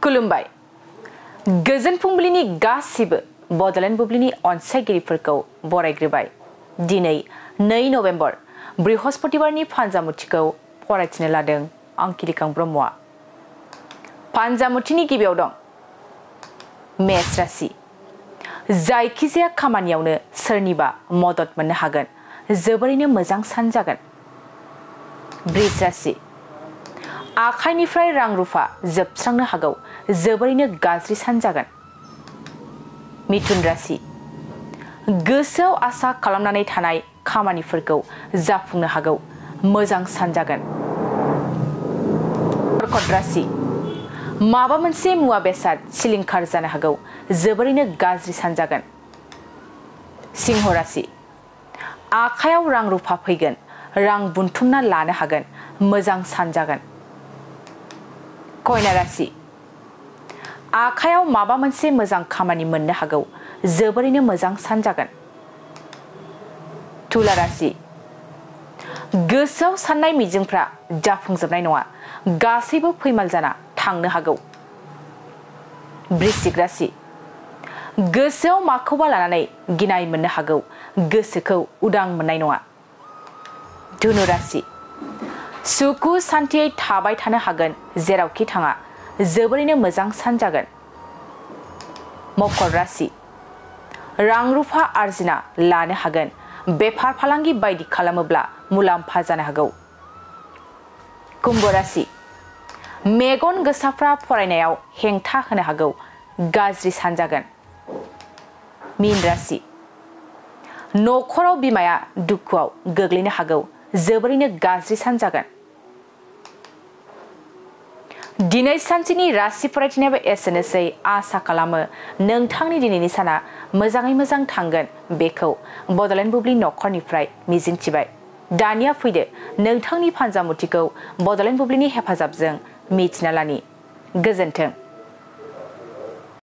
खुलुमबाय गोजोन फुंबिलिनि गासिबो बडलेण्ड बुब्लिनि अनसायगिरिफोरखौ बरायग्रोबाय दिनै 2 नभेम्बर बृहस्पतिबारनि फानजामुथिखौ फरायथिनो लादों आं किलिकां ब्रह्मआ फानजामुथिनि गिबियाव दं मेष राशि जायखिजाया खामानियावनो सोरनिबा मदद मोननो हागोन जोबोरैनो मोजां सान जागोन वृष राशि आखाइनिफ्राय रां रुफा जोबस्रांनो हागौ जोबोरैनो गाज्रि सान जागोन मिथुन राशि गोसोआव आसा खालामनानै थानाय खामानिफोरखौ जाफुंनो हागौ मोजां सान जागोन कर्कट राशि माबा मोनसे मुवा बेसाद सिलिंखार जानो हागौ जोबोरैनो गाज्रि सान जागोन सिंह राशि आखायाव रां रुफा फैगोन रां बुथुमना लानो हागोन मोजां सान जागोन कन्या राशि आखायाव माबा मोनसे मोजां खामानि मोननो हागौ जोबोरैनो मोजां सान जागोन तुला राशि गोसोआव साननाय मिजिंफ्रा जाफुंजोबनाय नङा गासैबो फैमाल जाना थांनो हागौ वृश्चिक राशि गोसोआव माखौबा लानानै गिनाय मोननो हागौ गोसोखौ उदां मोननाय नङा धनु राशि सुखु सान्थियै थाबाय थानो हागोन जेरावखि थाङा जोबोरैनो मोजां सान जागोन मकर राशि रां रुफा आर्जिना लानो हागोन बेफार फालांगि बायदि खालामोब्ला मुलाम्फा जानो हागौ कुम्भ राशि मेगन गोसाफ्रा फरायनायाव हेंथा होनो हागौ गाज्रि सान जागोन मीन राशि नखराव बिमाया दुखुआव गोग्लैनो हागौ जोबोरैनो गाज्रि सान जागोन दिनै सानसेनि राशि फरायथिनायाबो एसेनोसै आसा खालामो नोंथांनि दिनैनि साना मोजाङै मोजां थांगोन बेखौ बडलेण्ड बुब्लि नखरनिफ्राय मिजिंथिबाय दानिया फैदो नोंथांनि फानजामुथिखौ बडलेण्ड बुब्लिनि हेफाजाबजों मिथिना लानि गोजोन्थों।